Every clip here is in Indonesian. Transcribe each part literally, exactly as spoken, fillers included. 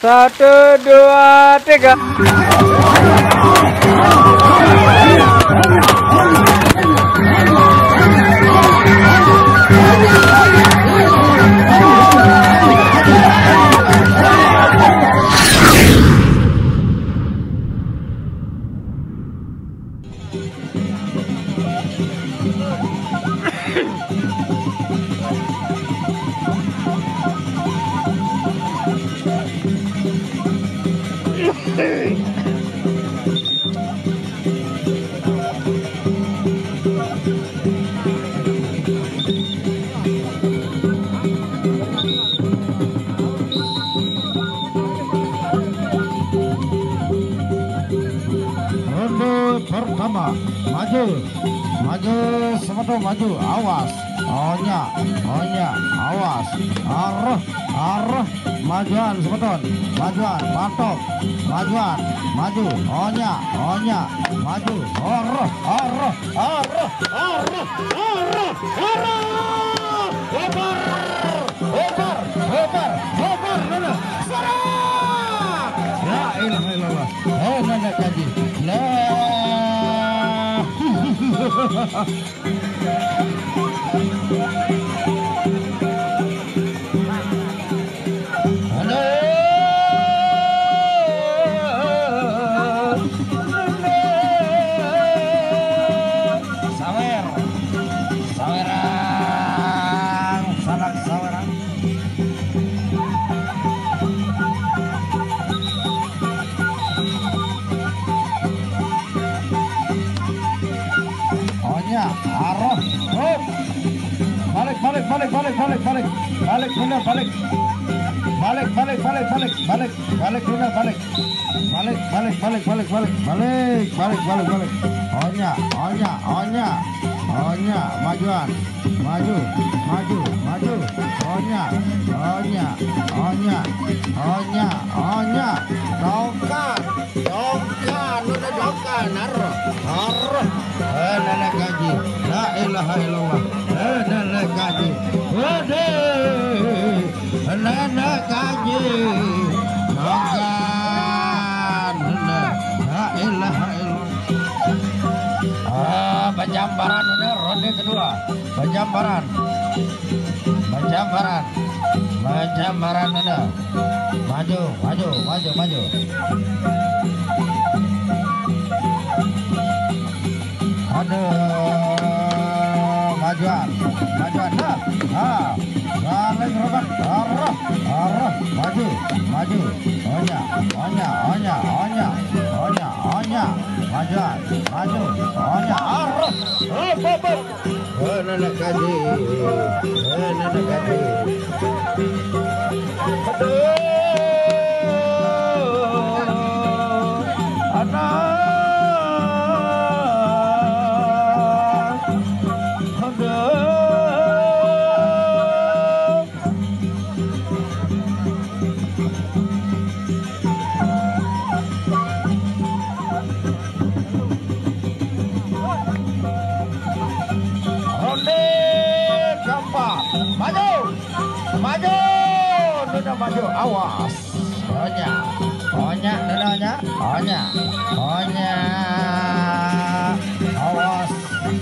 Satu, dua, tiga. Ronde pertama, maju, maju, semedo maju, awas, onya, onya, awas, arah, arah, majuan semeton, majuan, patok, majuan, maju, onya, onya, maju, arah, arah, arah, arah, arah, arah, lebar, lebar, lebar, lebar, lebar, serang, la ilaha illallah, oh nenek kaji, la. Sawer, sawerang, sanak sawerang. Onya, arah, hop, balik, balik, balik, balik, balik, balik, balik, benar, balik, balik, balik, balik, balik, balik, balik, benar, balik, balik, balik, balik, balik, balik, balik, balik, balik, balik. Onya, onya, onya, onya, majuan, maju, maju, maju, onya, onya, onya, onya, onya, dokan, dokan, udah dokan, arah, arah. Eh nenek gaji, la ilaha illallah, eh nenek gaji, waduh, nenek gaji, dokan, la ilaha illallah. Ah, Bajambaran udah ronde kedua, Bajambaran, Bajambaran, Bajambaran udah, maju, maju, maju, maju. Aduh, majuan, majuan, ha, ha, balik robat, arah, arah, maju, maju, onya, onya, onya, onya, onya, onya, majuan, maju, onya, arah, oh, bobot, oh, nenek gaji, oh, nenek gaji, aduh, aduh. Ronde keempat, maju, maju, Nuna maju, awas, onya, onya, Nunanya, onya, onya, awas,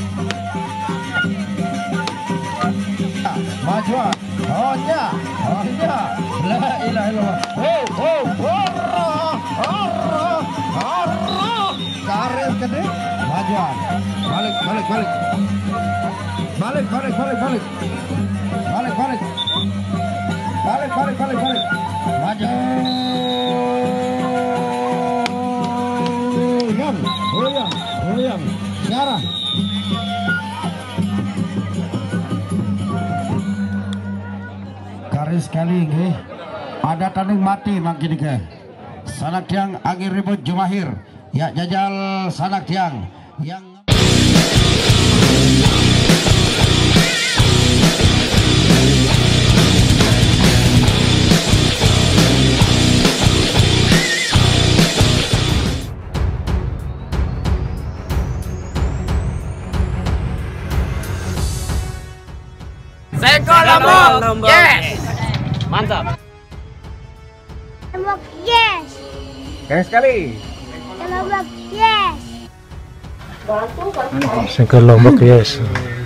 majuan, onya, onya, la ilaha illallah, oh, oh, arah, arah, arah, karet gede, majuan, balik, balik, balik. Balik, balik, balik, balik, balik, balik, balik, balik, balik, balik, maju, yang, goyang, goyang, sekarang. Kari sekali, nggih. Ada tanding mati makin ke. Sanak tiang agir ribut jumahir, ya jajal sanak tiang yang. Sengkol Lombok, yes, mantap. Kelompok yes. Keren sekali. Kelompok yes. Sekelompok yes.